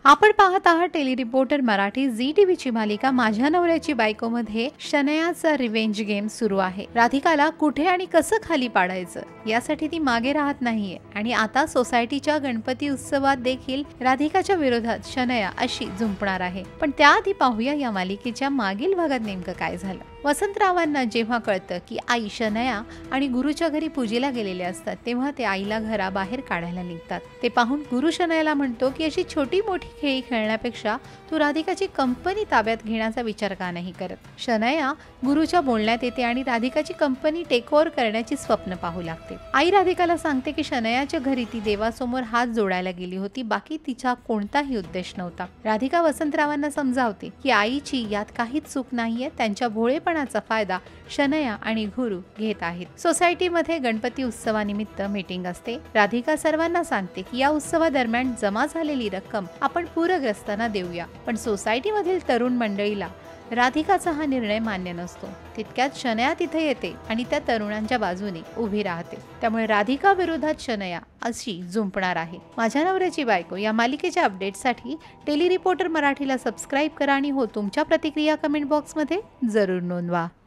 आपण पाहत आहात टेली रिपोर्टर मराठी झी टीव्हीची मालिका माझ्या नवऱ्याची बायको मध्ये शनयाचा रिव्हेंज गेम सुरू आहे। राधिकाला कुठे आणि कसं खाली पाडायचं यासाठी ती मागे राहत नाहीये आणि आता सोसायटीच्या गणपती उत्सवात देखील राधिकाच्या विरोधात शनया अशी झुंपणार आहे। पण त्याआधी पाहूया या मालिकेच्या मागील भागात नेमकं काय झालं। वसंतरावांना जेव्हा कळतं की आई शनया आणि गुरुच्या घरी पूजेला गेलेले असतात तेव्हा ते आईला घराबाहेर काढायला निघतात। ते पाहून गुरु शनयाला म्हणतो की अशी छोटी मोठी खेळी खेळण्यापेक्षा तू राधिकाची कंपनी ताब्यात घेण्याचा विचार का नाही करत। शनया गुरुच्या बोलण्यात येते आणि राधिकाची कंपनी टेक ओव्हर करण्याची स्वप्न पाहू लागते। आई राधिकाला सांगते की शनयाच्या घरी ती देवासमोर हात जोडायला गेली होती, बाकी तिचा कोणताही उद्देश नव्हता। राधिका वसंतरावांना समजावते की आईची यात काहीच चूक नाहीये, त्यांच्या भोळेपणाचा फायदा शनया आणि गुरु घेत आहेत। सोसायटीमध्ये गणपती उत्सवानिमित्त मीटिंग असते। राधिका सर्वांना सांगते की या उत्सवादरम्यान जमा झालेली रक्कम आपण पूरग्रस्तांना देऊया, पण सोसायटीमधील तरुण मंडळीला राधिकाचा हा निर्णय मान्य नसतो। तितक्यात शनया तिथे येते आणि त्या तरुणांच्या बाजूने उभी राहते। त्यामुळे राधिका विरोधात शनया अशी झुंपणार आहे। माझ्या नवऱ्याची बायको या मालिकेच्या अपडेटसाठी टेली रिपोर्टर मराठीला सबस्क्राईब करा आणि हो तुमच्या प्रतिक्रिया कमेंट बॉक्समध्ये जरूर नोंदवा।